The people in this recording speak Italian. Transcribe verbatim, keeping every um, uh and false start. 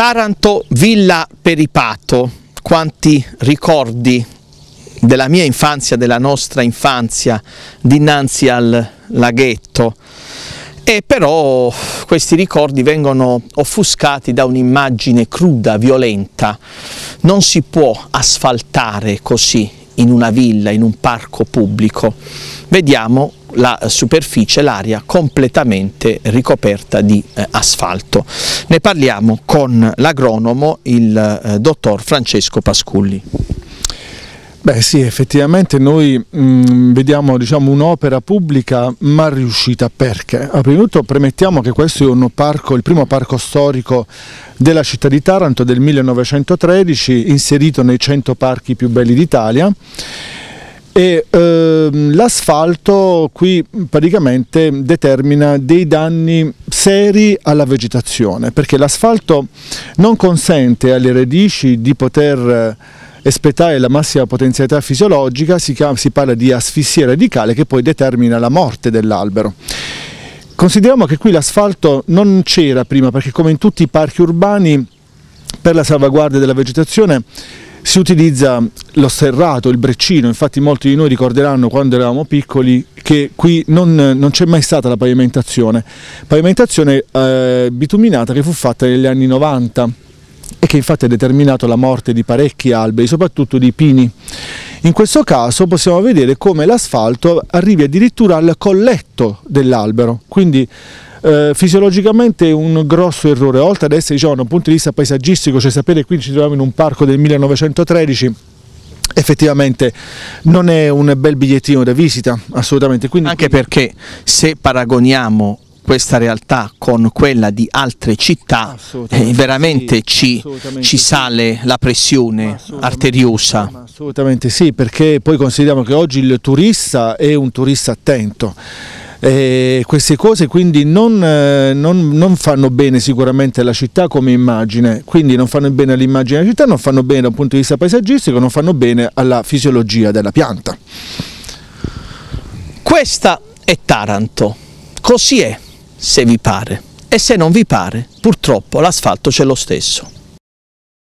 Taranto, Villa Peripato, quanti ricordi della mia infanzia, della nostra infanzia, dinanzi al laghetto. E però questi ricordi vengono offuscati da un'immagine cruda, violenta. Non si può asfaltare così in una villa, in un parco pubblico. Vediamo la superficie, l'aria completamente ricoperta di eh, asfalto. Ne parliamo con l'agronomo, il eh, dottor Francesco Pasculli. Beh sì, effettivamente noi mh, vediamo diciamo, un'opera pubblica mal riuscita. Perché? A prima di tutto premettiamo che questo è un parco, il primo parco storico della città di Taranto del millenovecentotredici, inserito nei cento parchi più belli d'Italia, e ehm, l'asfalto qui praticamente determina dei danni seri alla vegetazione, perché l'asfalto non consente alle radici di poter espletare la massima potenzialità fisiologica, si, chiama, si parla di asfissia radicale, che poi determina la morte dell'albero. Consideriamo che qui l'asfalto non c'era prima, perché come in tutti i parchi urbani, per la salvaguardia della vegetazione si utilizza lo sterrato, il breccino. Infatti molti di noi ricorderanno quando eravamo piccoli che qui non, non c'è mai stata la pavimentazione, pavimentazione eh, bituminata che fu fatta negli anni novanta, e che infatti ha determinato la morte di parecchi alberi, soprattutto di pini. In questo caso possiamo vedere come l'asfalto arrivi addirittura al colletto dell'albero, quindi eh, fisiologicamente un grosso errore, oltre ad essere diciamo, da un punto di vista paesaggistico, cioè sapere che qui ci troviamo in un parco del millenovecentotredici, effettivamente non è un bel bigliettino da visita, assolutamente. Quindi, Anche quindi... perché se paragoniamo questa realtà con quella di altre città, eh, veramente sì, ci, assolutamente ci sale sì. La pressione arteriosa. Ma assolutamente sì, perché poi consideriamo che oggi il turista è un turista attento. E queste cose quindi non, non, non fanno bene sicuramente alla città come immagine, quindi non fanno bene all'immagine della città, non fanno bene da un punto di vista paesaggistico, non fanno bene alla fisiologia della pianta. Questa è Taranto, così è. Se vi pare, e se non vi pare, purtroppo l'asfalto c'è lo stesso.